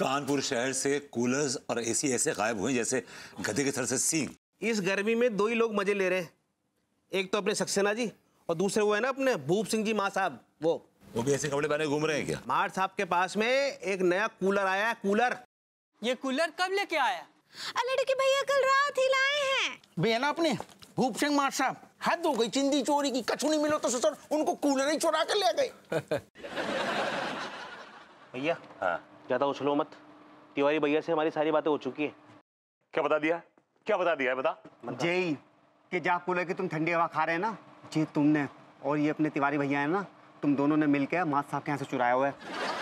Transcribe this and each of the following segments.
कानपुर शहर से कूलर्स और एसी ऐसे गायब हुए जैसे गधे के सर से सींग। इस गर्मी में दो ही लोग मजे ले रहे हैं, एक तो अपने सक्सेना जी और दूसरे वो है ना अपने भूप सिंह जी माँ साहब। वो भी ऐसे कपड़े पहने घूम रहे हैं क्या? मार साहब के पास में एक नया कूलर आया है। कूलर? ये कूलर कब लेके आया? लड़के भैया कल रात ही लाए हैं। भैया ना अपने भूप सिंह मार साहब, हद हो गई चिंदी चोरी की। कछु नहीं मिलो तो ससुर उनको कूलर ही चुरा कर ले गए। भैया हाँ ज्यादा उछलो मत, तिवारी भैया से हमारी सारी बातें हो चुकी है। क्या बता दिया? क्या बता दिया है? बता। जय कि जा कूलर की तुम ठंडी हवा खा रहे हैं ना, जी तुमने और ये अपने तिवारी भैया है ना, तुम दोनों ने मिलकर माँ साहब के यहाँ से चुराया हुआ है।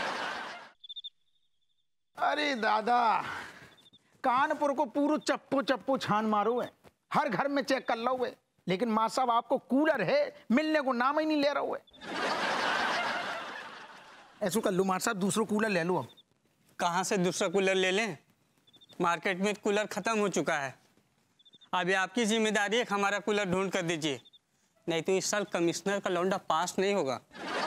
अरे दादा, कानपुर को पूरा चप्पू चप्पू छान मारो है, हर घर में चेक कर लो है, लेकिन माँ साहब आपको कूलर है मिलने को नाम ही नहीं ले रहा है। ऐसा कर लो माँ साहब, दूसरा कूलर ले लो। अब कहाँ से दूसरा कूलर ले लें? मार्केट में कूलर खत्म हो चुका है। अभी आपकी जिम्मेदारी है, हमारा कूलर ढूंढ कर दीजिए, नहीं तो इस साल कमिश्नर का लौंडा पास नहीं होगा।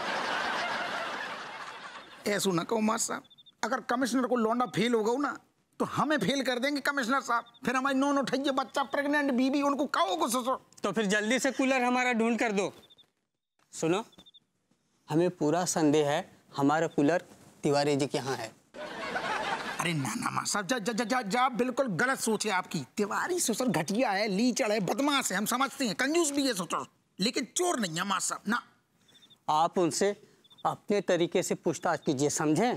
ऐसा ना कहो माँ साहब, अगर कमिश्नर को लौंडा फेल होगा ना तो हमें फेल कर देंगे कमिश्नर साहब। फिर हमारी नौ उठाइए बच्चा प्रेग्नेंट बीबी, उनको कहोगे ससुर। तो फिर जल्दी से कूलर हमारा ढूंढ कर दो। सुनो, हमें पूरा संदेह है हमारा कूलर तिवारी जी के यहाँ है। अरे ना ना माँ साहब, जा जा जा जा जा, बिल्कुल गलत सोच है आपकी। तिवारी ससुर घटिया है, लीचड़ है, बदमाश है, हम समझते हैं, कंजूस भी है ससुर, लेकिन चोर नहीं है माँ साहब ना। आप उनसे अपने तरीके से पूछताछ कीजिए, समझें?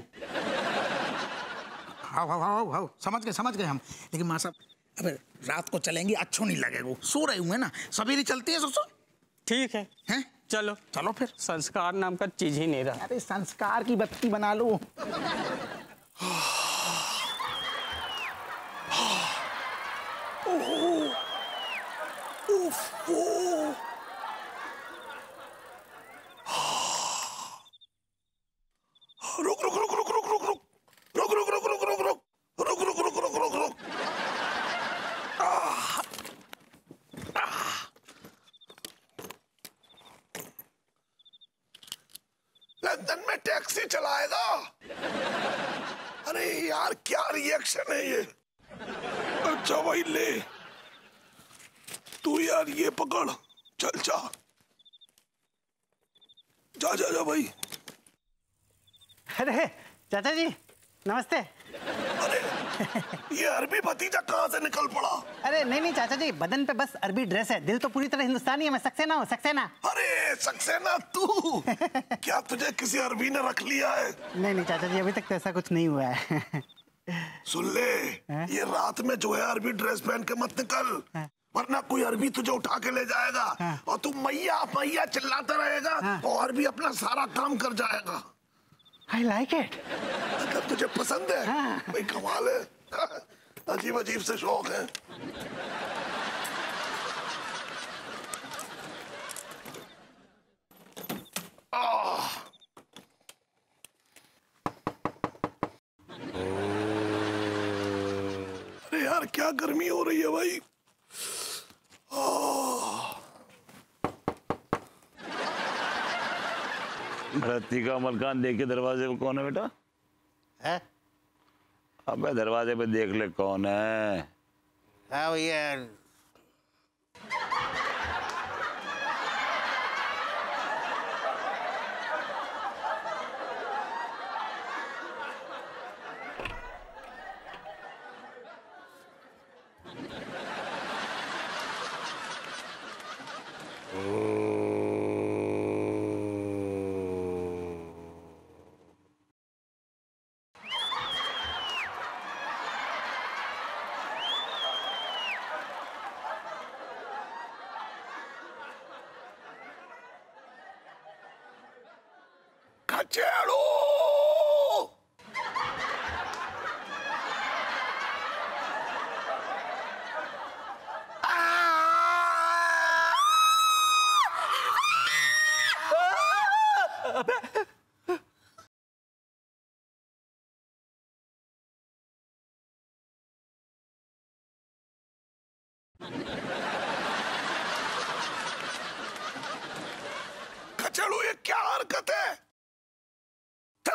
हाँ समझ गए हम, लेकिन माँ साहब अब रात को चलेंगे, अच्छो नहीं लगेगा, सो रहे हुए ना, सवेरे चलते हैं ससुर। ठीक है, हैं? चलो चलो फिर। संस्कार नाम का चीज ही नहीं रहा। अरे संस्कार की बत्ती बना लो। रुक रुक रुक रुक रुक रुक रुक रुक रुक रुक रुक रुक रुक रुक रुक रुक रुक रुक रुक। लंदन में टैक्सी चलाएगा? अरे यार क्या रिएक्शन है ये। अच्छा भाई ले तू यार, ये पकड़, चल जा जा जा जा भाई। अरे चाचा जी नमस्ते। अरे ये अरबी भतीजा कहाँ से निकल पड़ा? अरे नहीं चाचा जी, बदन पे बस अरबी ड्रेस है, दिल तो पूरी तरह हिंदुस्तानी है। मैं सक्सेना हूँ, सक्सेना। अरे सक्सेना तू? क्या तुझे किसी अरबी ने रख लिया है? नहीं चाचा जी, अभी तक तो ऐसा कुछ नहीं हुआ है। सुन ले, ये रात में जो है अरबी ड्रेस पहन के मत निकल, वरना कोई अरबी तुझे उठा के ले जाएगा और तू मैया मैया चिल्लाता रहेगा और अरबी अपना सारा काम कर जाएगा। I like it. मतलब तुझे पसंद है? भाई कमाल है, अजीब अजीब से शौक है। अरे यार क्या गर्मी हो रही है भाई। रत्ती का मलकान देख के दरवाजे पे कौन है बेटा? है? अबे दरवाजे पे देख ले कौन है। हाँ भैया। कचेड़ू कचेड़ू, ये क्या हरकत है?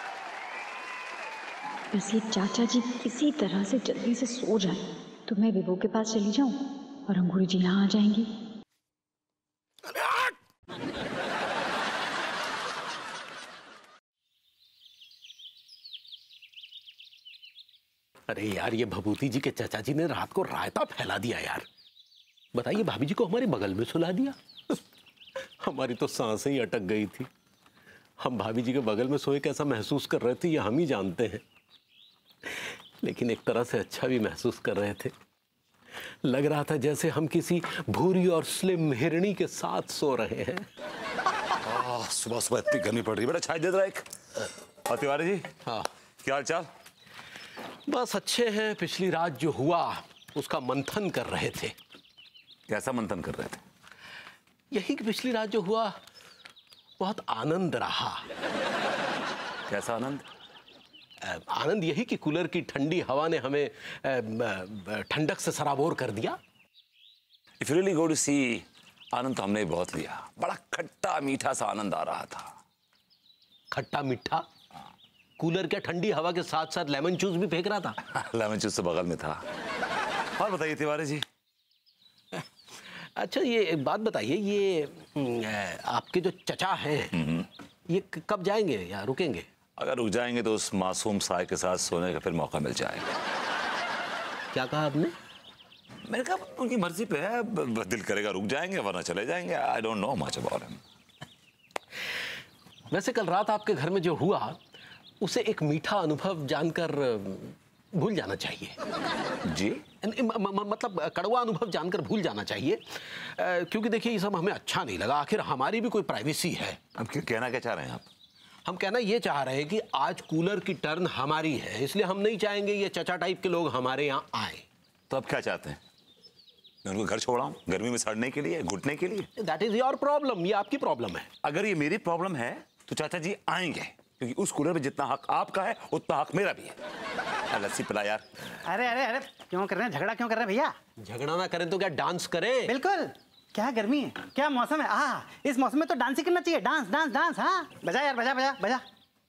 बस ये चाचा जी किसी तरह से जल्दी से सो जाए तो मैं विभू के पास चली जाऊं और अंगूरी जी यहाँ आ जाएंगी। अरे यार, ये भभूति जी के चाचा जी ने रात को रायता फैला दिया यार। बताइए, भाभी जी को हमारे बगल में सुला दिया। हमारी तो सांसें ही अटक गई थी। हम भाभी जी के बगल में सोए कैसा महसूस कर रहे थे ये हम ही जानते हैं, लेकिन एक तरह से अच्छा भी महसूस कर रहे थे। लग रहा था जैसे हम किसी भूरी और स्लिम हिरणी के साथ सो रहे हैं। सुबह सुबह इतनी गर्मी पड़ रही है, बेटा चाय दे दो एक। और तिवारी जी, हाँ, क्या हाल चाल? बस अच्छे हैं। पिछली रात जो हुआ उसका मंथन कर रहे थे। कैसा मंथन कर रहे थे? यही कि पिछली रात जो हुआ बहुत आनंद रहा। कैसा आनंद? आनंद यही कि कूलर की ठंडी हवा ने हमें ठंडक से सराबोर कर दिया। If you really go to see, आनंद तो हमने बहुत लिया। बड़ा खट्टा मीठा सा आनंद आ रहा था। खट्टा मीठा? कूलर क्या ठंडी हवा के साथ साथ लेमन जूस भी फेंक रहा था? लेमन जूस तो बगल में था। और बताइए तिवारी जी। अच्छा, ये एक बात बताइए, ये आपके जो चचा हैं ये कब जाएंगे या रुकेंगे? अगर रुक जाएंगे तो उस मासूम साय के साथ सोने का फिर मौका मिल जाएगा। क्या कहा आपने? मैंने कहा उनकी मर्जी पे है, दिल करेगा रुक जाएंगे वरना चले जाएंगे। I don't know much about him. वैसे कल रात आपके घर में जो हुआ उसे एक मीठा अनुभव जानकर भूल जाना चाहिए। जी? मतलब कड़वा अनुभव जानकर भूल जाना चाहिए, क्योंकि देखिए ये सब हमें अच्छा नहीं लगा। आखिर हमारी भी कोई प्राइवेसी है। अब कहना क्या चाह रहे हैं आप? हम कहना ये चाह रहे हैं कि आज कूलर की टर्न हमारी है, इसलिए हम नहीं चाहेंगे ये चचा टाइप के लोग हमारे यहाँ आए। तो अब क्या चाहते हैं? मैं उनको घर छोड़ाऊं गर्मी में सड़ने के लिए, घुटने के लिए? दैट इज योर प्रॉब्लम, ये आपकी प्रॉब्लम है। अगर ये मेरी प्रॉब्लम है तो चाचा जी आएंगे, क्योंकि उस कूलर में जितना हक आपका है उतना हक मेरा भी है। लस्सी पिला यार। अरे अरे अरे, क्यों कर रहे हैं झगड़ा, क्यों कर रहे हैं भैया? झगड़ा ना करें तो क्या डांस करें? बिल्कुल। क्या गर्मी है, क्या मौसम है। इस मौसम में तो डांस ही करना चाहिए। Dance dance dance. हाँ, बजा यार, बजा बजा बजा।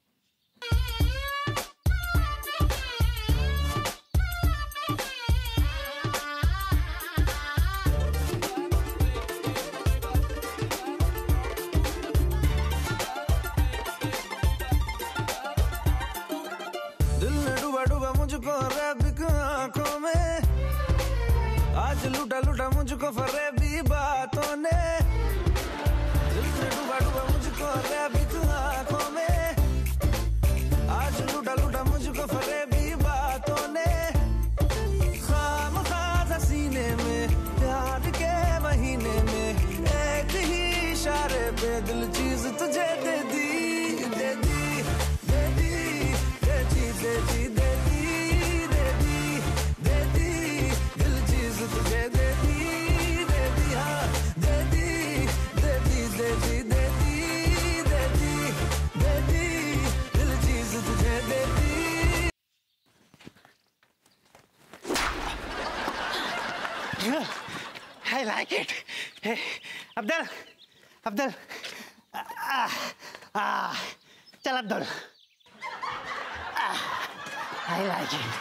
मुझको रैबिक आंखों में आज लूटा लूटा मुझको फरेबी बातों ने। दिल में डूबा डूबा मुझको रैबिक आंखों में आज लूटा लूटा मुझको फरेबी बातों ने। खामखा सीने में प्यार के महीने में एक ही इशारे पे दिल चीज तुझे दे दी, दे दी, दे दी, दे दी, दे दी, दे तुझे दे दी, दे दी, हाँ दे दी, दे दी, दे दी, दे दी, दे दी, दे दी, दिल चीज तुझे दे दी। I like it. Hey, Abdul, Abdul, चल अब्दुल। I like it.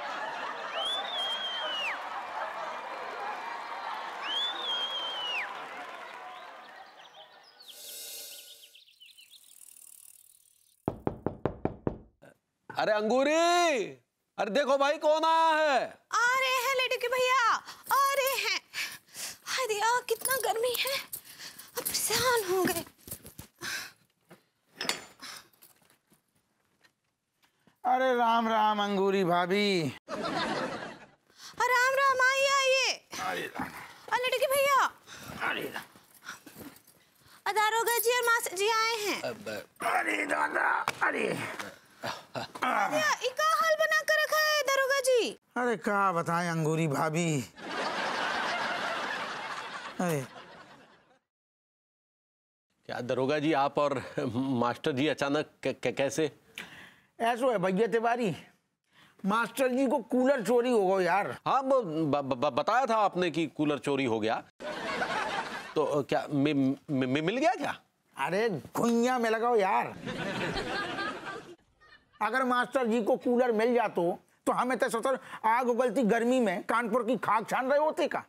अरे अंगूरी, अरे देखो भाई कौन आया है। आ रहे हैं लेडी के भैया, आ रहे हैं। अरे यार कितना गर्मी है, अब परेशान हो गए। अरे राम राम अंगूरी भाभी। राम राम, आइए। लेडी के भैया, दारोगा जी और मास्टर जी आए हैं। अरे दादा, अरे इका हाल बना कर रखा है दारोगा जी। अरे क्या बताएं अंगूरी भाभी। अरे क्या दरोगा जी, आप और मास्टर जी अचानक कैसे? ऐसा है भैया तिवारी, मास्टर जी को कूलर चोरी हो गया यार। हाँ, बताया था आपने कि कूलर चोरी हो गया, तो क्या मिल गया क्या? अरे घुइया में लगाओ यार। अगर मास्टर जी को कूलर मिल जातो तो हमें तो ससुर आग उगलती गर्मी में कानपुर की खाक छान रहे होते का।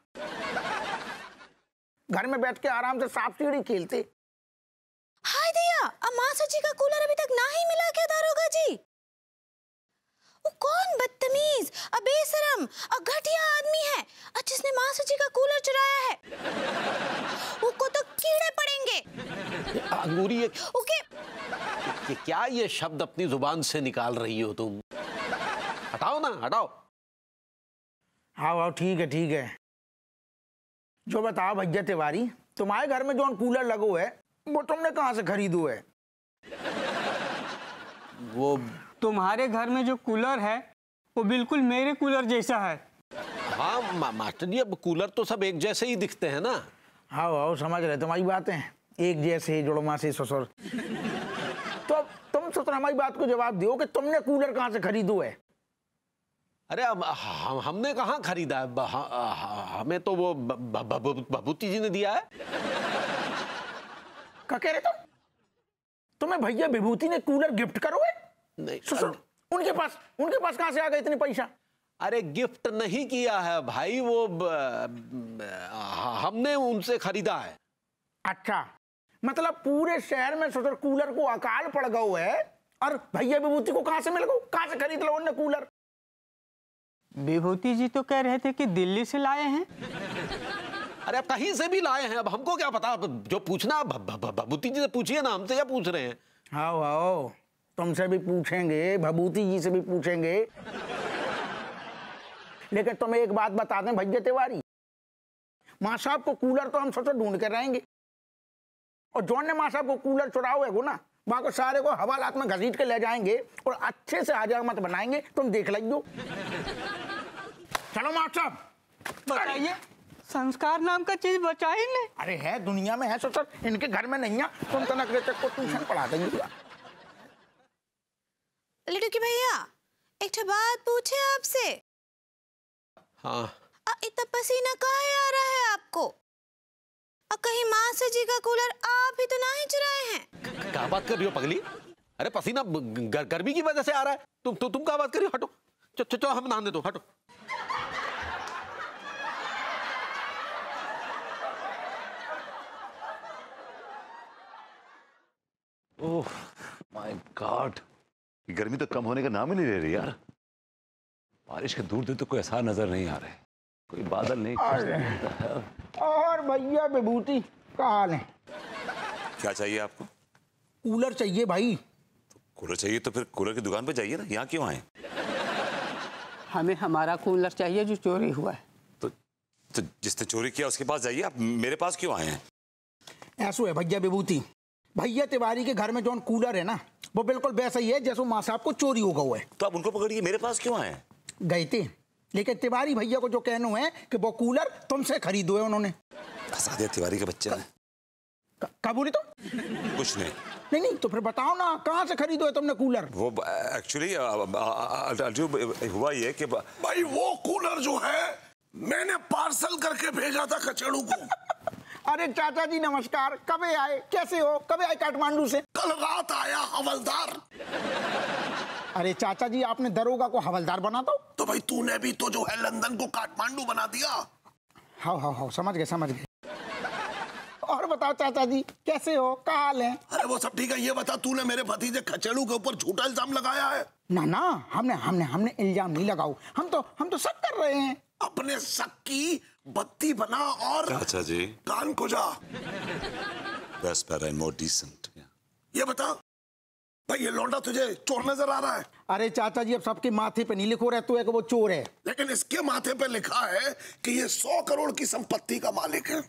घर में बैठ के आराम से सांप सीढ़ी खेलते। हाय दिया, अब मास्टर जी का कूलर अभी तक ना ही मिला क्या दारोगा जी? वो कौन बदतमीज, बेशरम और घटिया आदमी है जिसने मास्टर जी का कूलर चुराया है? उसको तो कीड़े पड़ेंगे। अंगूरी ओके क्या ये शब्द अपनी जुबान से निकाल रही हो तुम? हटाओ ना, हटाओ। हाँ ठीक है। जो बताओ भैया तिवारी, तुम्हारे घर में जो कूलर लगो है वो तुमने कहाँ से खरीदो है? वो तुम्हारे घर में जो कूलर है वो बिल्कुल मेरे कूलर जैसा है। हाँ मास्टर जी, अब कूलर तो सब एक जैसे ही दिखते हैं ना। हाँ समझ रहे तुम्हारी बातें, एक जैसे जुड़मा से ससुर। तो अब तुम ससुर हमारी बात को जवाब दो कि तुमने कूलर कहाँ से खरीदो है? अरे अब हमने कहाँ खरीदा है, हमें तो वो भभूति जी ने दिया है। क्या कह रहे तुम? तुम्हें भैया विभूति ने कूलर गिफ्ट करो है? नहीं ससुर, उनके पास कहाँ से आ गए इतने पैसा? अरे गिफ्ट नहीं किया है भाई, वो हमने उनसे खरीदा है। अच्छा, मतलब पूरे शहर में ससुर कूलर को अकाल पड़ गओ है और भैया विभूति को कहाँ से मिल गओ? कहाँ से खरीद लो उन्होंने कूलर? विभूति जी तो कह रहे थे कि दिल्ली से लाए हैं। अरे अब कहीं से भी लाए हैं, अब हमको क्या पता? जो पूछना भभूति जी से पूछिए ना, हमसे क्या पूछ रहे हैं? हाँ तुमसे भी पूछेंगे, भभूति जी से भी पूछेंगे, लेकिन तुम्हें एक बात बता दें भैया तिवारी, माँ साहब को कूलर तो हम ससुर ढूंढ कर रहेंगे, और जौन ने माँ साहब को कूलर चुराओ है ना, वहां को सारे को हवालात में घसीट के ले जाएंगे और अच्छे से हजामत बनाएंगे, तुम देख लो। चलो माँ साहब बताइए, संस्कार नाम का चीज बचा ही नहीं। अरे है, दुनिया में है ससुर, इनके घर में नहीं है। तुम तनक रेचक को ट्यूशन पढ़ा देंगे। लिटू की भैया एक बात पूछे आपसे। हाँ। इतना पसीना काहे आ रहा है आपको? कहीं मास्टर जी का कूलर आप ही तो नहीं चुराए हैं? क्या बात कर रही हो पगली? अरे पसीना गर्मी की वजह से आ रहा है। तुम क्या बात कर रही हो? हटो, चलो हम नहाने दो, हटो। ओह माय गॉड, गर्मी तो कम होने का नाम ही नहीं ले रही यार। बारिश के दूर दूर तो कोई असर नजर नहीं आ रहे, कोई बादल नहीं। और भैया विभूति का हाल है? क्या चाहिए आपको? कूलर चाहिए भाई। तो कूलर चाहिए तो फिर कूलर की दुकान पे जाइए ना, यहाँ क्यों आए? हमें हमारा कूलर चाहिए जो चोरी हुआ है। तो जिसने चोरी किया उसके पास जाइए, आप मेरे पास क्यों आए हैं? ऐसा है भैया विभूति, भैया तिवारी के घर में जो कूलर है ना, वो बिल्कुल वैसा ही है जैसे माँ साहब को चोरी हो गया है। तो आप उनको पकड़िए, मेरे पास क्यों आए? गए थे, लेकिन तिवारी भैया को जो कहना है कि वो कूलर तुमसे खरीदो है उन्होंने। फंसा दिया तिवारी के बच्चे ने। क्या बोली तुम? कुछ नहीं। नहीं तो फिर बताओ ना, कहाँ से खरीदो है तुमने कूलर? वो एक्चुअली हुआ ये कि भाई वो कूलर जो है मैंने पार्सल करके भेजा था खचेड़ू को। अरे चाचा जी नमस्कार, कब आए, कैसे हो? कब आए काठमांडू से? कल रात आया हवलदार। अरे चाचा जी आपने दरोगा को हवलदार बना दो। तो भाई तूने भी तो जो है लंदन को काठमांडू बना दिया। हाँ समझ गए। और बताओ चाचा जी कैसे हो, क्या हाल है? अरे वो सब ठीक है, ये बता तूने मेरे भतीजे खचेड़ू के ऊपर झूठा इल्जाम लगाया है? ना हमने इल्जाम नहीं लगाओ, हम तो शक कर रहे हैं। अपने शक की बत्ती बना और चाचा जी कान को जा। Best better and more decent. ये बता भाई, ये लौंडा तुझे चोर नजर आ रहा है? अरे चाचा जी अब सबके माथे पे नहीं लिखो रहते है कि वो चोर है, लेकिन इसके माथे पे लिखा है कि ये 100 करोड़ की संपत्ति का मालिक है।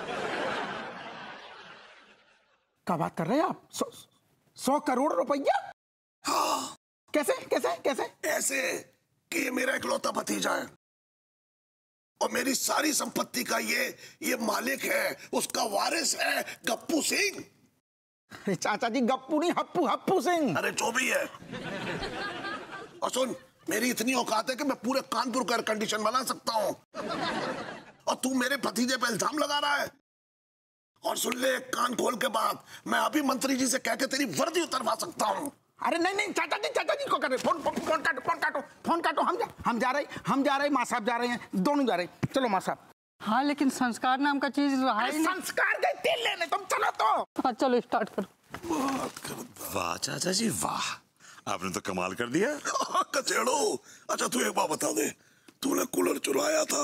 क्या बात कर रहे हैं आप? 100 करोड़ रुपया? हाँ। कैसे? ऐसे कि ये मेरा इकलौता भतीजा है और मेरी सारी संपत्ति का ये मालिक है, उसका वारिस है गप्पू सिंह। अरे चाचा जी गप्पू नहीं, हप्पू सिंह। अरे जो भी है। और सुन, मेरी इतनी औकात है कि मैं पूरे कानपुर का एयर कंडीशन बना सकता हूं, और तू मेरे भतीजे पे इल्जाम लगा रहा है। और सुन ले, कान खोल के बात, मैं अभी मंत्री जी से कह के तेरी वर्दी उतरवा सकता हूं। अरे नहीं नहीं चाचा जी को कर रहे, फोन काटो, हम जा रहे, माँ साहब जा रहे हैं, दोनों जा रहे हैं, चलो माँ साहब। हाँ लेकिन संस्कार नाम का चीज रहा ही नहीं। संस्कार गए तेल लेने, तुम चलो तो। हाँ चलो स्टार्ट करो। वाह चाचा जी वाह, आपने तो कमाल कर दिया। कचेड़ो, अच्छा तू एक बात बता दे, तूने कूलर चुराया था?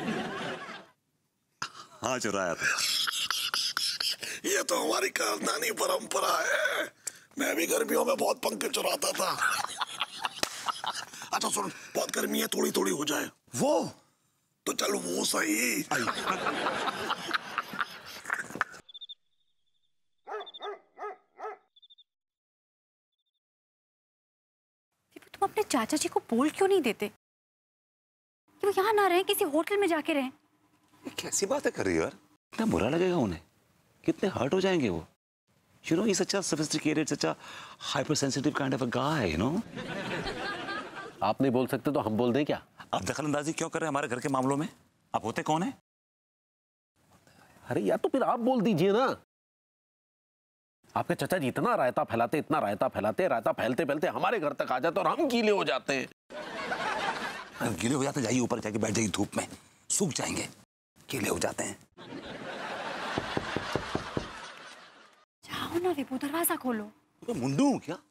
हाँ चुराया था। ये तो हमारी खानदानी परंपरा है, मैं भी गर्मियों में बहुत पंखे चुराता था। अच्छा सुन, बहुत गर्मी है, थोड़ी थोड़ी हो जाए वो तो चल वो सही। तुम अपने चाचा जी को बोल क्यों नहीं देते कि वो यहाँ ना रहे, किसी होटल में जाके रहें? कैसी बातें कर रही हो यार, कितना बुरा लगेगा उन्हें, कितने हर्ट हो जाएंगे वो। You know, he's such a sophisticated, such a hypersensitive kind of a guy, you know? आप नहीं बोल सकते तो हम बोल दें क्या? आप दखलंदाजी क्यों कर रहे हैं हमारे घर के मामलों में? आप होते कौन है? अरे यार तो फिर आप बोल दीजिए ना। आपके चाचा जी इतना रायता फैलाते, रायता फैलते फैलते हमारे घर तक आ जाते और हम गीले हो जाते हैं। अगर गीले हो जाते जाइए ऊपर जाके बैठ जाइए धूप में, सूख जाएंगे, गीले हो जाते हैं। जाओ ना विभू, दरवाजा खोलो। तो मुंडू हूं क्या?